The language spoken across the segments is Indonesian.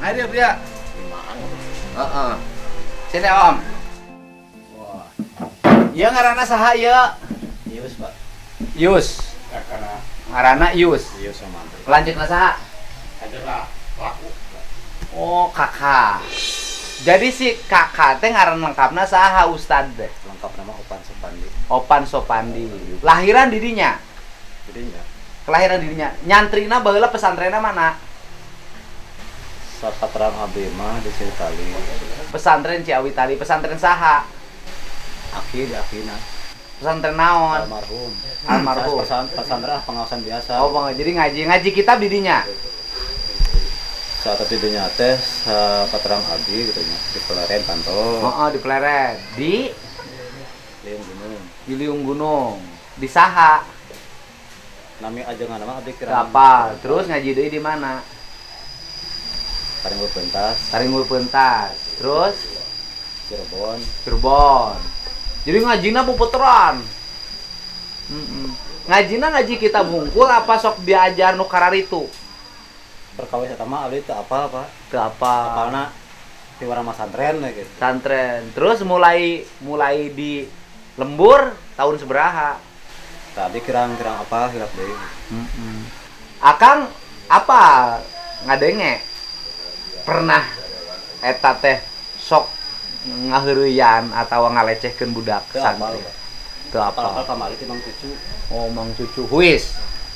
Ayo dia. Gimana? Heeh. Sini Om. Wah, Ieu ngaranna saha ieu? Yus Pak. Yus. Karena Ngaranna Yus. Yus sama Lanjutna saha? adalah laku. Oh, Kakak. Jadi si Kakak teh ngaran lengkapna saha Ustad teh? Lengkap nama Opan Sopandi. Opan Sopandi. Lahiran di dinya. Jadinya Kelahiran di dinya. Nyantrina baheula pesantrenna mana? Sapatran Abema di Sitali. Pesantren Ciawi Tali. Pesantren saha? Aki di Akina. Pesantren naon? Almarhum. Almarhum. Pesantren pengawasan biasa. Oh, jadi ngaji kitab di dinya. Saat itu dinya teh Sapatran Abi gitu nya. Di Peleren kantor. Oh, di Pleret. Di Gunung. Iliung Gunung. Di saha? Nami ajengan nama Abi kira. Apa? Terus ngaji deui di mana? Karinggul pentas. Taringul Pentas. Terus Cirebon. Cirebon. Jadi ngajina puputeran. Ngajina ngaji kitab hungkul apa sok diajar nu kararitu? Perkawis eta mah abdi teu apal Pak. Teu apa? Apalna di warna santren we gitu. Santren. Terus mulai di lembur tahun seberaha? Tadi kirang-kirang apa hilap deui. Akang apa ngadenge? Pernah eta teh sok ngaheureuyan atawa ngalecehkeun budak Teu apal. santri? Teu Apal apa? kamari teh Mang Cucu. Oh, Mang Cucu. Huis.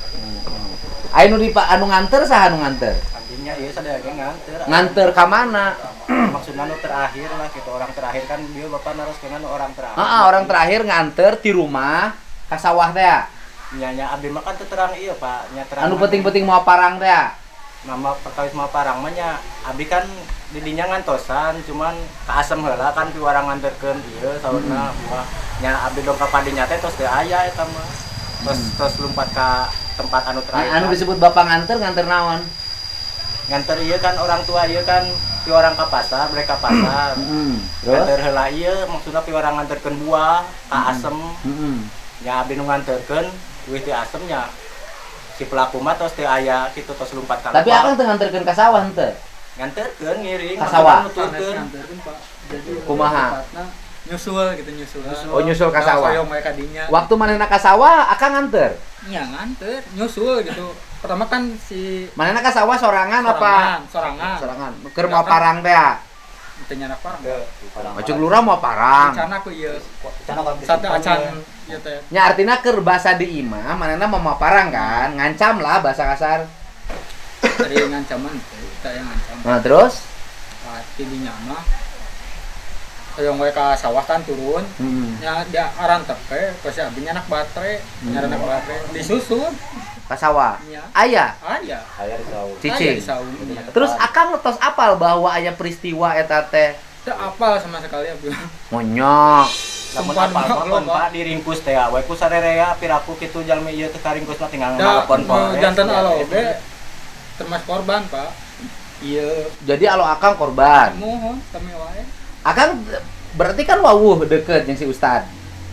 Anu di Pak anu nganter saha anu nganter? Abdinya ieu sadaya ge nganter. Nganter ka mana? Maksudna nu terakhir lah gitu, orang terakhir kan dia bapak naroskeun orang terakhir. Orang terakhir nganter di rumah ka sawah teh. Nya abdi mah kan teu terang ieu Pak, nya terang. Anu penting-penting mau parang teh. Nama perkawis mah parang mah nya abdi kan di dinya ngantosan, cuman kaasem heula kan pi warang nganterkeun ieu saurna buah. Nya abdi dong ka padinya teh tos teu aya eta mah. Tos lumpat ka tempat anu terakhir. Anu disebut bapak nganter naon? Nganter ieu kan orang tua ieu kan pi orang ka pasar, mereka pasar. Terus Nganter heula ieu maksudna pi warang nganterkeun buah ka asem. Ya abdi nu nganterkeun wis teu asemnya si pelaku mah tos teu aya kitu tos lumpat ka. Tapi akang teu nganterkeun ka sawah henteu. Nganterkeun ngiring Ka sawah? nuturkeun. Nganterkeun Pak. Jadi Kumaha? tepatna nyusul gitu nyusul. Oh, nyusul ka sawah. Hoyong we ka dinya. Waktu manehna ka sawah akang nganter. Iya nganter, nyusul gitu. Pertama kan si Manehna ka sawah sorangan apa? Sorangan. Sorangan. Keur mau parang teh. Teu nyanak parang. Macung lurah mau parang. Rencana ku ieu. Cenah kan Satu acan ieu teh. Nya artinya keur basa di imah, manehna mau parang kan, ngancam lah bahasa kasar. Dari ngancaman kita yang ngancam. Nah, terus Pati dinya mah hoyong we ka sawah kan turun. Nya dia aran tepe, pas abdi nyanak baterai, nyaranak baterai disusul. ka sawah. Nya. Aya Aya. aya di saung. cicing. Aya di saung. Nya. Terus akang tos apal bahwa aya peristiwa eta teh. Teu apal sama sekali abdi. Monyok. Lamun Sumpah apal mah, belum Pak. Pak diringkus teh we ku sarerea piraku kitu jalmi ieu teh karingkusna tinggal Da, ngalepon polres. jantan Ya, alobe termasuk korban, Pak. Ieu Jadi alo akang korban. Mohon kami wae. Akang berarti kan wawuh deket yang si Ustad.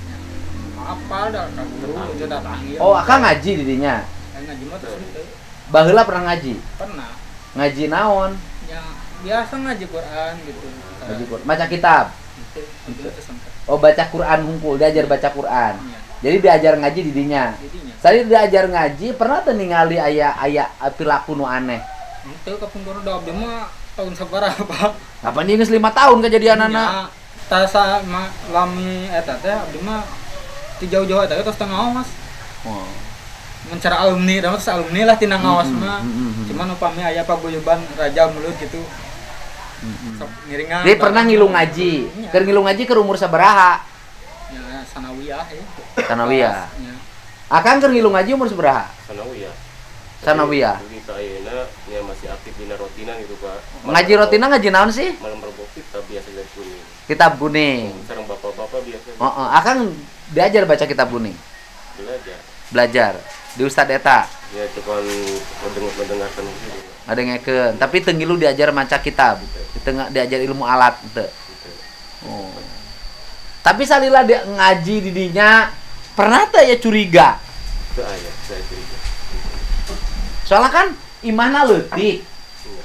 Apa dah kan guru itu datang ieu. Oh, akang ngaji di dinya. Ngaji mah terus henteu. Baheula pernah ngaji. Pernah. Ngaji naon? Ya biasa ngaji Quran gitu. Ngaji Quran. Baca kitab. Itu sampai. Oh, baca Quran hungkul, diajar baca Quran. Iya. Jadi diajar ngaji di dinya. Jadinya. Saya diajar ngaji, pernah teu ningali aya perilaku nu aneh. Henteu kapungkur da abdi mah tahun sabaraha, Pak. Kapan ini 5 tahun kejadianana? Tasa lami eta teh abdi mah ti jauh-jauh eta tos teu ngaos. Oh. Mencara alumni, da mah alumni lah tina ngaos mah. Cuman upami aya paguyuban raja mulut gitu. Sok ngiringan. Dia pernah ngilu ngaji. Iya. Keur ngilu ngaji keur umur sabaraha? Ya sanawiyah ya. Sanawiyah. Ya. Akang keur ngilu ngaji umur sabaraha? Sanawiyah. Sanawiyah. Jadi kayeuna nya masih aktif dina rotina gitu Pak. Ngaji rotina ngaji naon sih? Malam Rebo kita biasa dari kuning. Kitab kuning. Sareng bapak-bapak biasa Akang diajar baca kitab kuning. belajar. Belajar di Ustad eta. Ya cuman mendengarkan gitu. Ada ngeken, tapi teu ngilu diajar maca kitab. Teu diajar ilmu alat teu. Oh. Tapi salila dia ngaji di dinya pernah teh ya curiga. Teu aya saya curiga. Soalnya kan imahna leutik.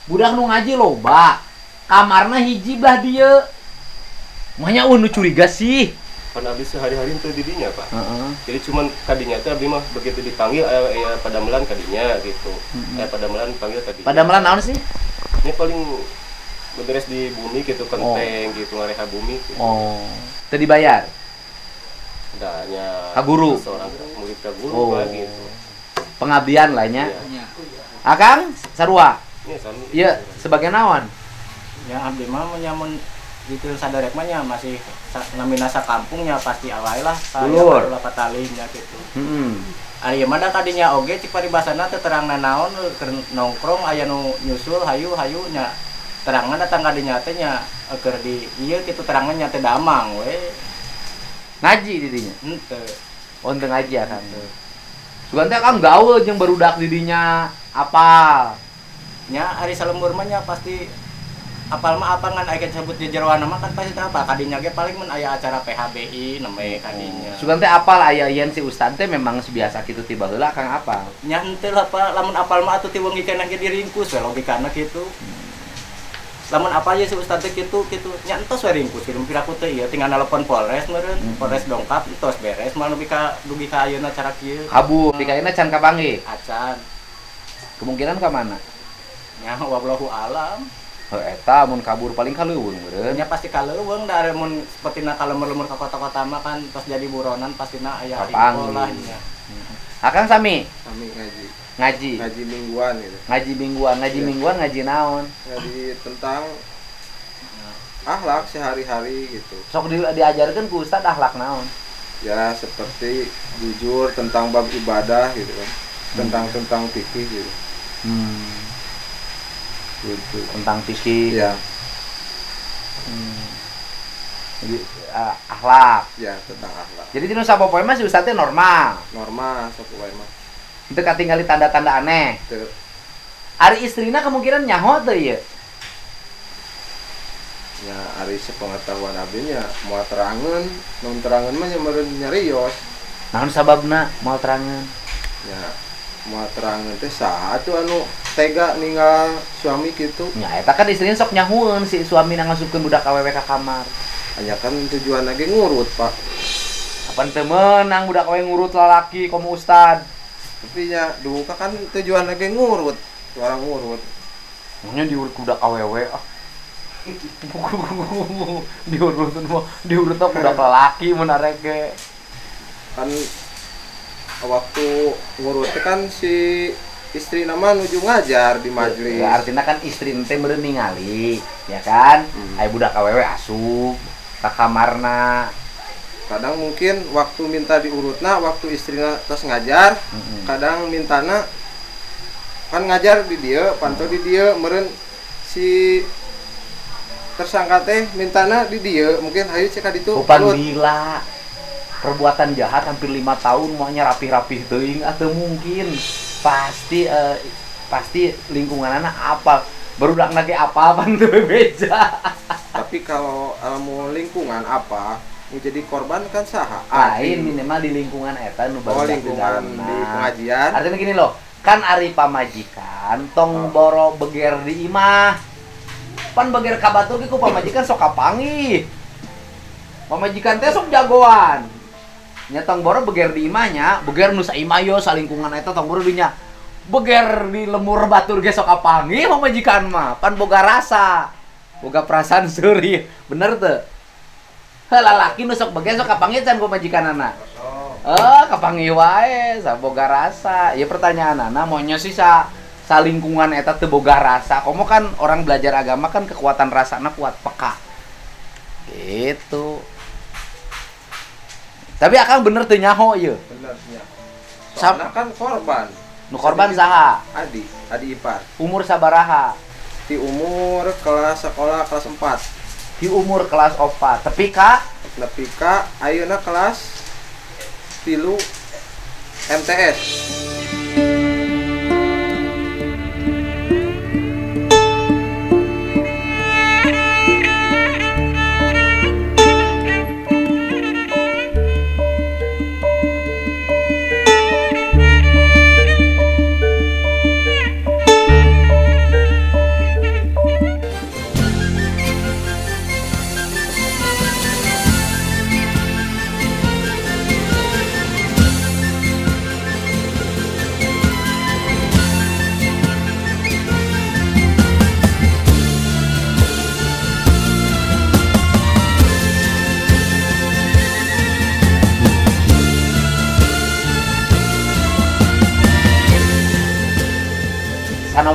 budak nu ngaji loba. Kamarna hiji belah dieu. Manya nu curiga sih. Pan abdi sehari-hari teu didinya Pak. Heeh. Jadi cuman kadinya teh abdi mah begitu dipanggil aya padamelan kadinya gitu. Padamelan panggil kadinya. Padamelan naon sih? Ini paling beres di bumi gitu, kenteng gitu, ngareha bumi gitu. Oh. Teu dibayar. Danya Ka guru. seorang murid ka guru Oh. Pak, gitu. Pengabdian lah nya. Iya. Akang sarua. Iya, sami. Iya, sebagai naon? Ya abdi mah menyamun gitu sadarek mah nya masih namina sakampungnya pasti awal lah Dulur. ulah patalinya gitu. Heeh. Ari mah da kadinya oge cik paribasana teu terangna naon keur nongkrong aya nu nyusul hayu nya terangna datang kadinya teh nya keur di ieu kitu terangna nya teh damang we. Ngaji di dinya. Henteu. Oh, teu ngaji akang. Sugan teh akang gaul jeung barudak di dinya apal. Nya ari salembur mah nya pasti apal mah apa ngan aya disebut di jeroan mah kan pasti teh apa kadinya ge paling mun aya acara PHBI neme kadinya. Sugan teh apal aya yen si ustad teh memang biasa kitu tiba heula akang apal. Nya henteu lah Pak, lamun apal mah atuh ti wengi kana ge diringkus we logikana kitu. Lamun apa aja si ustad teh kitu nya entos we ringkus kirim piraku teh ieu tinggal nelpon Polres meureun. Polres dongkap entos beres mah dugi ka ayeuna cara kieu. Kabur dikaina can kabange. Acan. Kemungkinan ka mana? Nya wallahu alam. Eta mun kabur paling kaleuweung meureun. Nya pasti kaleuweung da mun sapertina kalemur-lemur ka kota-kota mah kan tos jadi buronan pastina aya info lah nya. Akang sami Kami ngaji ngaji mingguan gitu. ngaji mingguan ngaji naon? Ngaji tentang akhlak sehari-hari gitu. Sok diajarkeun ku ustad akhlak naon? Ya seperti jujur tentang bab ibadah gitu kan. Tentang fikih gitu. Gitu. Tentang fikih. Ya, Jadi akhlak. ya tentang akhlak. Jadi dinu sapopoe mah si ustad teh normal. Normal sapoe mah. Teu katinggali tanda-tanda aneh. Teu Ari istrina kemungkinan nyaho teu ieu. nya ari sepengetahuan abdi nya moal terangeun, mun terangeun mah nya meureun nyarios. Naon sababna moal terangeun? Ya moal terangeun teh saha atuh anu tega ninggal suami kitu. Nya eta kan istrina sok nyahueun si suami ngasupkeun budak awewe ka kamar. Hanya kan tujuan lagi ngurut Pak. Apaan teu meunang budak awewe ngurut lalaki komo ustad. Tapi ya duka kan tujuan lagi ngurut, orang ngurut. Maunya diurut budak awewe ah. diurut budak lalaki mun arek ge. Kan waktu ngurut kan si istri nama nuju ngajar di majelis. Ya, artinya kan istri teh meureun ningali, ya kan? Aya budak awewe asup ka kamarna. Kadang mungkin waktu minta diurutna waktu istrina tos ngajar, kadang mintana kan ngajar di dia, pantau di dia, meureun si tersangka teh mintana di dia, mungkin hayu cek ditu. Rupan gila. Perbuatan jahat hampir 5 tahun maunya rapih-rapih teuing atuh mungkin. Pasti lingkunganana apal. Barudak lagi apal-apal teu beja. Tapi kalau mau lingkungan apa? Menjadi korban kan saha? Lain minimal di lingkungan eta nu baru lingkungan di pengajian. Artinya gini loh, kan ari pamajikan tong boro beger di imah. Pan beger ka batur ge ku pamajikan sok kapanggih. Pamajikan teh sok jagoan. Nya tong boro beger di imahnya, beger nu saimah yo salingkungan eta tong boro dinya. Beger di lemur batur ge sok kapanggih pamajikan mah, pan boga rasa. Boga perasaan seuri. Bener teu? Lalaki nu sok beger sok kapanggih can ku majikanana. Kapanggih wae, saboga rasa. Ya pertanyaanana maunya sih salingkungan eta teu boga rasa. Komo kan orang belajar agama kan kekuatan rasana kuat peka. Gitu. Tapi akang bener teu nyaho ieu. Bener nya. Soalna kan korban. Nu korban saha? Adi ipar. Umur sabaraha? Di umur kelas sekolah kelas 4. Di umur kelas 4. Tepi ka Nepi ka ayeuna kelas 3 MTS.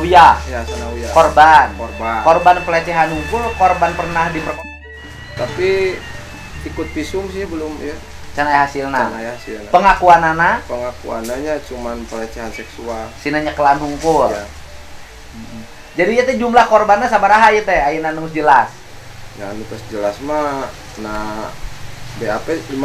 Sanawiyah. Ya, Sanawiyah. Korban. Korban. Korban pelecehan hukum, korban pernah diperkosa. Tapi ikut visum sih belum ya. Can aya hasilna. Can aya hasilna. Pengakuanana Pengakuannya cuman pelecehan seksual. sina nyekelan hungkul. Ya. Jadi ieu teh jumlah korbanna sabaraha ieu teh ayeuna nu jelas? Ya anu tos jelas mah nah BAP 15.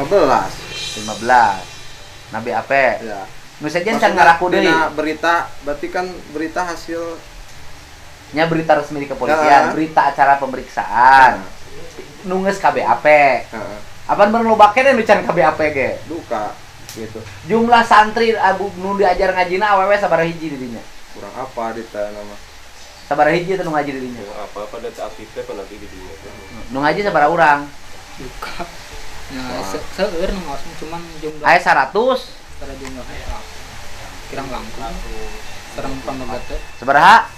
15. Nah BAP. Ya. Nu sejen can ngaraku deui. Dina berita berarti kan berita hasil Nya berita resmi di kepolisian, Ya. berita acara pemeriksaan. Nu geus ka BAP. Heeh. Apaan bener loba keneh nu can ka BAP ge duka gitu. Jumlah santri abu nu diajar ngajina awewe sabaraha hiji di dinya? kurang apa dita nama. Sabaraha hiji teh nu ngaji di dinya? Apa pada aktif teh nanti di dia. Nu ngaji sabaraha urang? Duka. Ya, seueur nu ngaos cuman jumlah Aya 100. secara jumlah kirang langkung. Sareng panogat teh Sabaraha?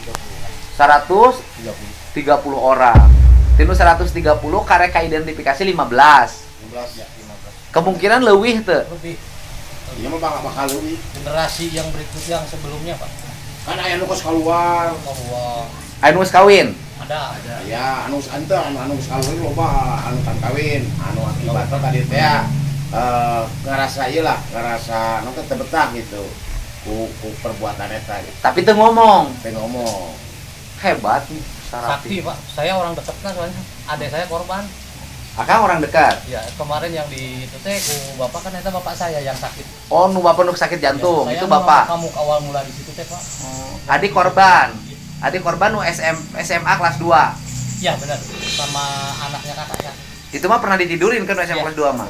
130 orang. Tinu 130 karek kaidentifikasi 15. Kemungkinan leuwih teu. Lebih Iya mah bakal leuwih. generasi yang berikut yang sebelumnya Pak. Kan aya nu kos kaluar. Bahwa Anu geus kawin. ada Ya anu ante anu geus kaluar loba anu kan kawin, anu akibatna tadi teh ya ngarasa ieu lah, ngarasa anu teh betah gitu. Ku perbuatan eta gitu. Tapi teu ngomong. Teh ngomong. Hebat sakti Pak. Saya orang dekatnya soalnya adik saya korban. Akang orang dekat. Ya kemarin yang di itu teh ku bapak kan eta bapak saya yang sakit. Oh, nu bapak nu sakit jantung, Ya, itu saya bapak. kamu awal mula di situ teh Pak. Adik korban. Adik korban nu SMA kelas 2. Ya benar sama anaknya kakaknya. Itu mah pernah ditidurin kan SMA Iya. kelas 2 mah.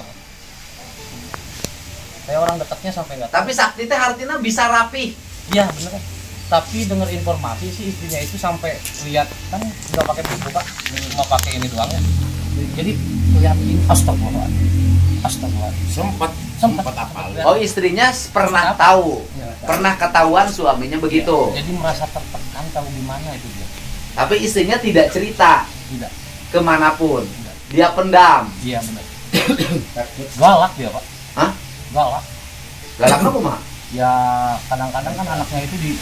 Saya orang dekatnya sampai nggak tahu. Tapi sakti teh artinya bisa rapih. Iya benar. Tapi dengar informasi sih istrinya itu sampai lihat kan udah pakai buku Pak, cuma pakai ini doang ya. Jadi lihat ini astagfirullah. Sempat apal. Oh, istrinya pernah tahu. Ya, Pernah ketahuan suaminya begitu. Jadi merasa tertekan tahu di mana itu dia. Tapi istrinya tidak cerita Tidak. kemanapun. Dia pendam. Iya benar. Galak dia Pak. Hah? Galak. Galaknya kumaha? Ya kadang-kadang kan anaknya itu di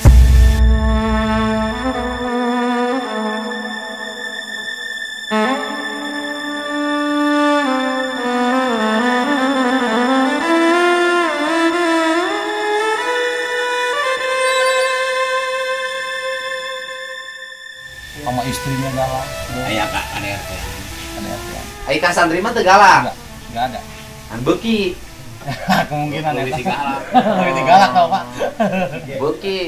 sama istrinya galak. Aya ka KDRT. Ada ya. Aika santri mah teu galak. Enggak ada. An beuki. Kemungkinan Lebih eta. galak. Lebih galak tau Pak. Beuki.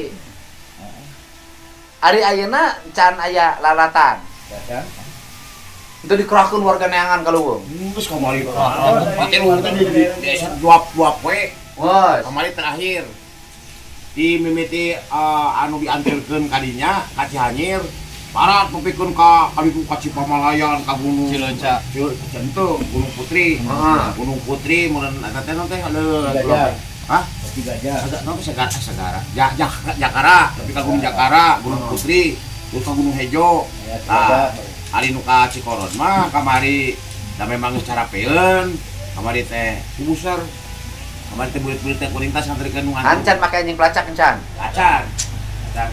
Ari ayeuna can aya lalatan. Ya. Itu dikerahkeun warga neangan kaluweung. Terus kamari tilu teh di luap-luap we. Wes. Kamari terakhir di mimiti anu diantarkeun kadinya ka Cianjur parat nepikeun ka kami ka Cipamalayan ka Gunung Cileunca. Centeu Gunung Putri. Heeh. Gunung Putri mun eta teh teh hah? Agak napa Sagara. Jakara, tapi ka Gunung Jakara, Gunung Putri, terus ka Gunung Hejo. Nah, ari nu ka Cikoron mah kamari da memang geus carapeun, kamari teh kubuser. Kamari teh bulit-bulit teh kuring teh santrikeun nu Ancan make anjing pelacak encan. Acan. Acan.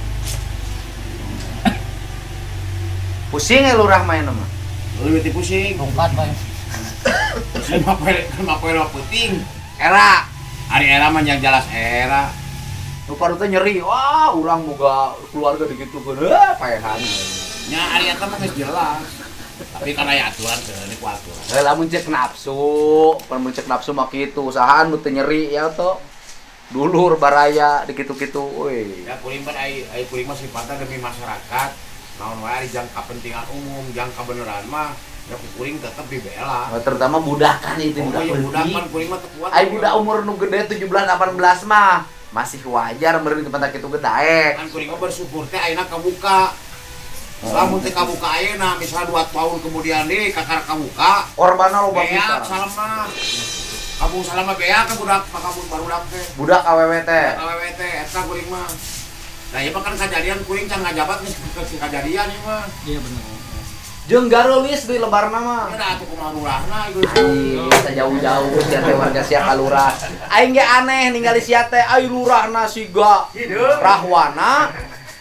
Pusing ya lurah main mah. Leuwih teh pusing. Rungkat Pak. Pusing mah poe penting. Era. Ari era mah yang jelas era. Nu paru teh nyeri. Wah, urang boga keluarga digitukeun. Paehan. Nya ari eta mah geus jelas. Tapi kan aya aturan teh ku aturan. Lamun cek nafsu, mun cek nafsu mah kitu, usahaan nu teu nyeri ya to. Dulur baraya dikitu-kitu euy. Ya kuring mah ai kuring mah sifatna demi masyarakat. Naon wae ari jang kepentingan umum, jang kebenaran mah ya kuring tetep dibela. Terutama budakan itu budak Pokoknya budak leutik. kan kuring mah teu kuat. Ai budak umur nu gede 17 18 mah masih wajar meureun kepentak kitu ge daek. Kan kuring mah bersyukur teh ayeuna kabuka. Lamun teh kabuka ayeuna misal 2 tahun kemudian deui kakar kabuka. Korbanna loba Beak pisan. salama. Kamu salama beak ka budak kabur barudak teh. Budak awewe teh. Awewe teh eta kuring mah. Nah, ieu mah kan kajadian kuring can ngajabat geus kajadian ieu mah. iya bener. Jeung gareulis di lebarna mah. Ya atuh kumaha lurahna ieu. Bisa jauh-jauh sia teh warga sia ka lurah. Aing ge aneh ningali sia teh ai lurahna siga rahwana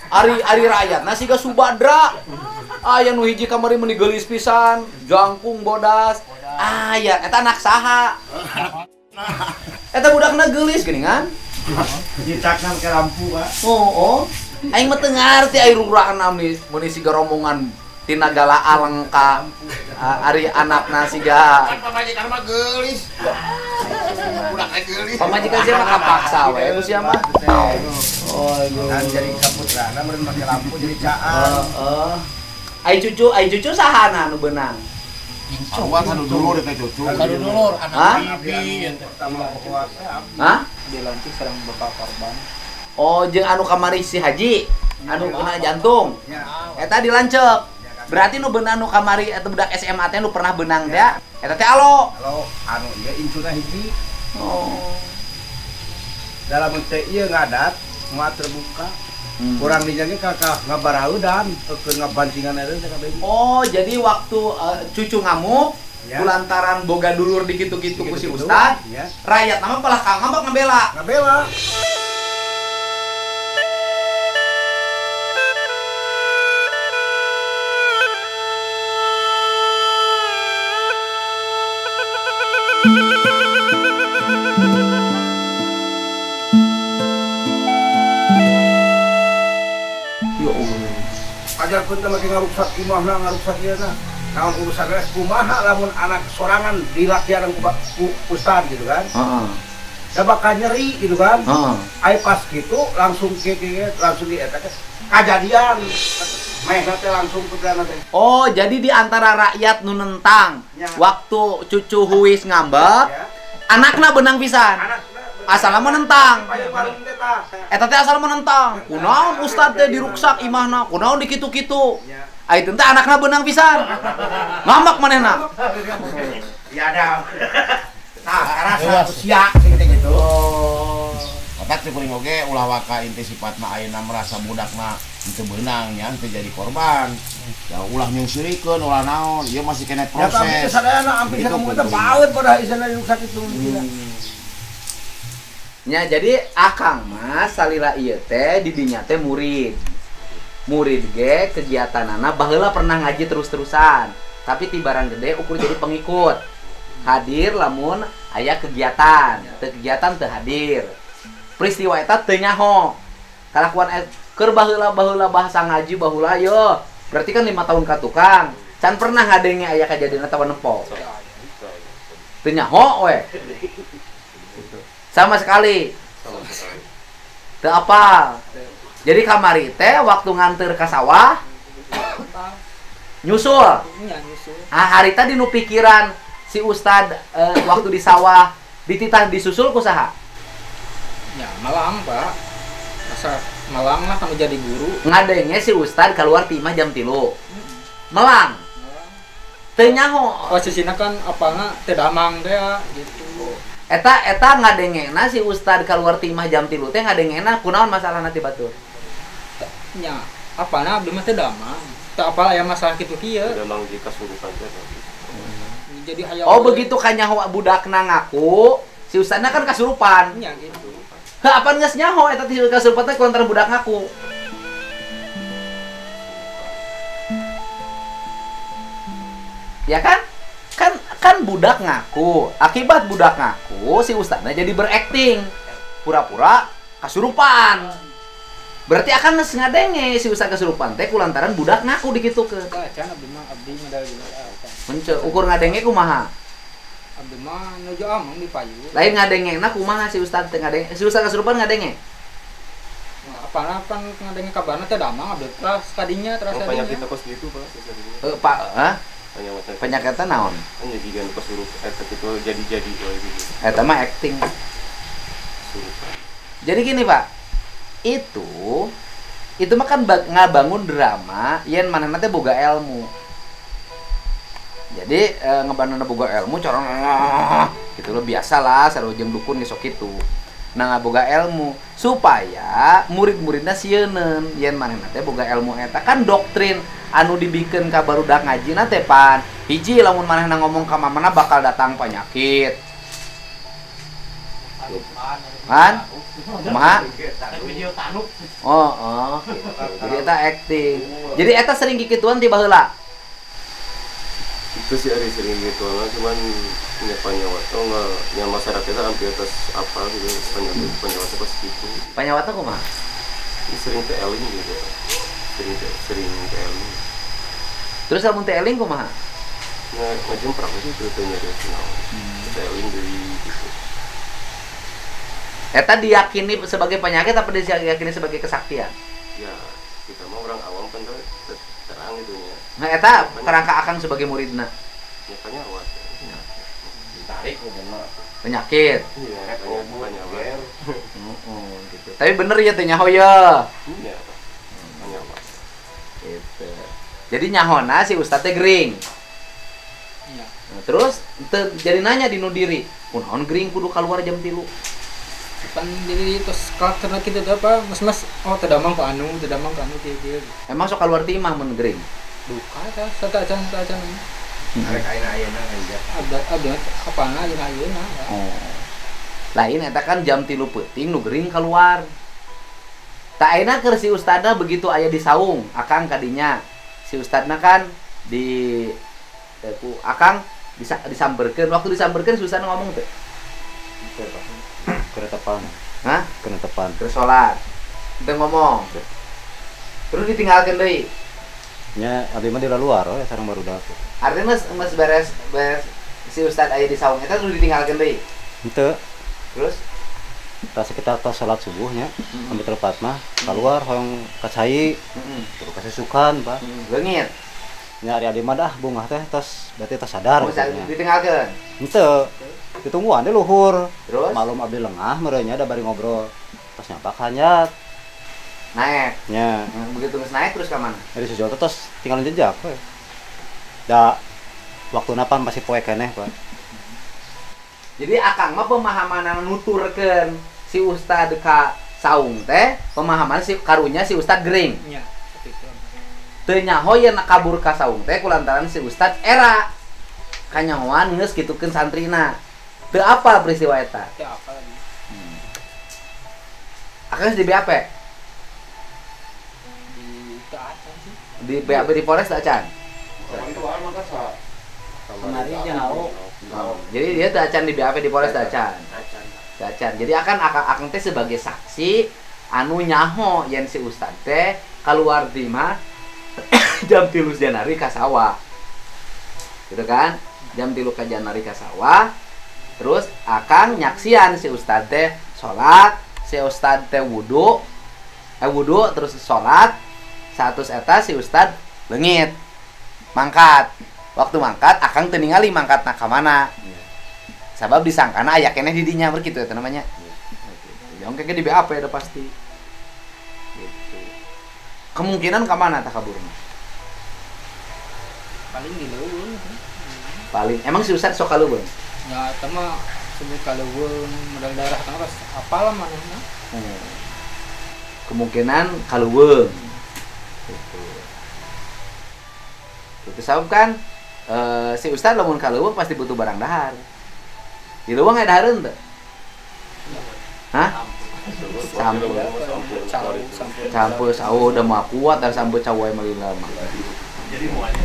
Ari rakyat nasi ga subadra. Aya nu hiji kamari meuni geulis pisan, jangkung bodas. Aya eta anak saha? Eta budakna geulis geuningan. Ditakna ke lampu Pak. Oh. Aing mah teu ngarti ai rurahna meuni siga rombongan tina galaa lengkap. Ari anakna siga Pamajikan mah geulis. Budakna geulis. pamajikan sia mah kapaksa we ku sia mah. Oh, Dan jadi kaputrana meureun make lampu jadi caan. Ai cucu sahana nu beunang? Awat anu dulu teh cucu. Kadu dulur anak bibi Pertama puasa. Hah? Dilantik sareng bapak korban. Oh, jeung anu kamari si Haji, anu kena jantung. Ya. Eta dilancep. Berarti nu beunang nu kamari eta budak SMA teh nu pernah beunang teh. Eta teh alo. Kalau anu ieu incuna hiji Oh. dalam teh ieu ngadat mah terbuka. Kurang dijaga kakak ngabaraudan ke ngabancingan ada kabeh. Oh, jadi waktu cucu ngamuk Ya. kulantaran boga dulur di kitu-kitu ku si Ustad, Ya. rakyat nama palah ngambek ngabela. Ngabela. Ya Allah. Ajar pun teh make ngaruksak imahna ngaruksak ieu na. Naon urusan geus kumaha lamun anak sorangan dilakian ku ustad gitu kan. Heeh. Da bakal nyeri gitu kan. Heeh. Ai pas gitu langsung langsung di eta teh kajadian. Mehna teh langsung putrana teh. Oh, jadi di antara rakyat nu nentang Ya. waktu cucu Huis ngambek, Ya. anakna benang pisan. Anakna Asalna menentang. paling teh tah. Eta teh asal menentang. Kunaon ustad teh diruksak imahna, kunaon dikitu-kitu. Ya. Ai teh anakna benang pisan. Ngambek manehna. Ya ada. Nah, karena usia gitu. Oh. Otak teh kuring oge ulah waka inti sifatna ayeuna merasa budakna henteu beunang nya henteu jadi korban. Ya ulah nyungsirikeun ulah naon, ieu masih kena Ya tapi proses. sadayana ampir Gitu, kamu teh kudu. paeut pada isana ruksak itu. Ya, jadi akang mas salila ieu teh di dinya teh murid. Murid ge kegiatanana baheula pernah ngaji terus-terusan, tapi tibaran gede ukur jadi pengikut. Hadir lamun aya kegiatan, teu kegiatan teu hadir. Peristiwa eta teu nyaho. Kalakuan keur baheula bahasa ngaji baheula yo. Berarti kan 5 tahun ka tukang. Can pernah ngadenge aya kejadian eta nempo. Teu nyaho we. Sama sekali. Teu apal. Jadi kamari teh waktu nganter ka sawah nyusul. Iya nyusul. Hari tadi nu pikiran si Ustad waktu di sawah dititah disusul ku saha? Ya malam Pak. Masa malam lah kamu jadi guru. Ngadenge si Ustad keluar ti imah jam 3. Melang. Teu nyaho. Posisinya kan apana teu damang teh gitu. Eta ngadengena si Ustad keluar ti imah jam 3 teh ngadengena kunaon masalahna ti batur? Nya apana abdi mah teu damang. Teu apal aya masalah kitu kieu. Memang di kasurupan teh. Jadi hayang Oh begitu kan nyaho budakna ngaku, si Ustadna kan kasurupan. nya gitu. Heuh apaan geus nyaho eta ti kasurupan teh kulantaran budak ngaku. Ya kan? Kan budak ngaku. Akibat budak ngaku si Ustadna jadi berakting. Pura-pura kasurupan. Berarti akan geus ngadenge si Ustad kasurupan teh kulantaran budak ngaku dikitukeun. Tah can abdi mah medal Mence ukur ngadenge kumaha? abdi mah nuju amang di payu. Lain ngadengena kumaha si Ustad teh ngadenge. Si Ustad kasurupan ngadenge. Apana kan ngadenge kabarna teh damang abdi terus kadinya terus Oh, kadinya. penyakit kos gitu Pak. Pak, hah? Penyakit Penyakitnya naon? hanya jika kesurup eta itu jadi gitu. Eta mah acting. Jadi gini Pak, itu mah kan ngabangun drama yen manehna teh boga ilmu. Jadi ngebangun boga ilmu corong gitu lo biasalah sarojeng dukun geus sok kitu. Nah boga ilmu supaya murid-muridna sieun yen manehna teh boga ilmu eta kan doktrin anu dibikeun ka barudak ngajina teh pan hiji lamun manehna ngomong ka mamana bakal datang penyakit. Kan? Kumaha? Oh, gitu. Jadi eta acting. Jadi eta sering kikituan ti baheula. Itu sih ada sering gitu lah, cuman punya panyawat tuh nggak, yang masyarakatnya hampir atas apa gitu, panyawatnya pas gitu. Panyawatna kumaha? Sering ke eling gitu, sering ke eling. Terus lamun teh eling kumaha? Ngejemprak sih ceritanya dari final. Ke eling dari gitu. Eta diyakini sebagai penyakit apa diyakini sebagai kesaktian? Ya kita mah orang awam kan terang gitu ya. Nah eta kerangka akan sebagai muridna. Ya panyawat. Ditarik bener. Penyakit. Iya, panyawat. Gitu. Tapi bener ya teh nyaho ya. Iya, panyawat. Gitu. Jadi nyahona si Ustaz teh gering. Iya. Nah, terus jadi nanya di nu diri, kunaon gering kudu keluar jam 3. Pan diri terus karakterna kitu teh apa mas oh tedamang ka anu kieu. Emang sok keluar ti imah mun gering. Duka teh satacan Arek ayeuna ayeuna aja. ada apana ayeuna. Oh. Lain eta kan jam 3 peuting nu gering keluar. Tak ayeuna keur si ustadna begitu aya di saung, akang kadinya. Si ustadna kan di akang disamberkeun. Waktu disamberkeun si ustadna ngomong teh. Keretepan. Hah? Keretepan. Terus sholat. Kita ngomong. Terus ditinggalkan deui. Nya abdi mah di luar ya sareng barudak. Artinya mas beres si ustad aya di saung eta terus ditinggalkan deui. Henteu. Terus Tas kita tos salat subuhnya, ambil tepat mah keluar hoyong kacai, terus kasih sukan, Pak. leungit. Nya ari abdi mah dah bungah teh tos berarti tos sadar. Ditinggalkan. Henteu. Ditungguan deh luhur. Terus malum abdi lengah merenya ada bari ngobrol. Tos nyapak hanyat. naik. Nya. Begitu geus naik terus ka mana? Dari sejauh tos tinggalin jejak we. Da waktu napan masih poe keneh, Pak. Jadi akang mah pemahaman nuturkeun si ustad ka saung teh pemahaman si karunya si ustad gering. Iya, seperti itu. Teu nyaho yen kabur ka saung teh kulantaran si ustad era kanyahoan geus kitukeun santrina. Teu apa peristiwa eta? Teh apa lagi? Akang di BAP? Di Acan sih. Di BAP di Polres teu acan? Bantuan mah sa. Kemari jauh. Jadi dia teu acan di BAP di Polres teu acan. Teu acan. Jadi akang teh sebagai saksi anu nyaho yen si ustad teh kaluar di mah jam 3 Janari ka sawah. Gitu kan? Jam 3 ka Janari ka sawah. Terus akang nyaksian si ustad teh salat, si ustad teh wudu terus salat. Satus eta si ustad leungit. Mangkat. Waktu mangkat akang teu ningali mangkatna ka mana. Sabab disangkana aya keneh di dinya berkitu eta namanya. Yang kayaknya di BAP ada pasti. Gitu. Kemungkinan ka mana tah kaburna? Paling di leuweung. Paling emang si ustad sok kaleuweung. Ya eta mah sebut kaleuweung modal darah kana pas apalah manehna. Kemungkinan kaleuweung. Gitu. Itu sabab kan si ustad lamun kaleuweung pasti butuh barang dahar. Di leuweung aya dahareun teu? Hah? Campur sawo udah mah kuat dan sampai cawai malila mah. Jadi muanya.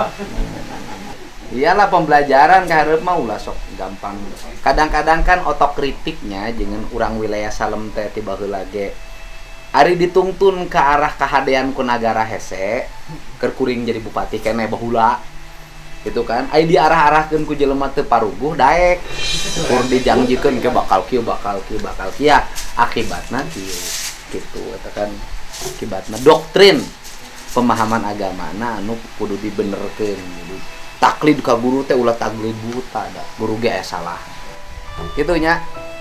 Iyalah pembelajaran kaharep mah ulah sok gampang. Kadang-kadang kan otokritiknya jeung urang wilayah Salem teh ti baheula ge. Ari ditungtun ke arah kahadean ku nagara hese, keur kuring jadi bupati keneh baheula. Gitu kan? Ai diarah-arahkeun ku jelema teu paruguh daek. Kur dijanjikeun ke bakal kieu akibatna kieu. Gitu eta kan akibatna doktrin pemahaman agamana anu kudu dibenerkeun gitu. Taklid ka guru teh ulah taklid buta da. Guru ge salah. Kitu nya.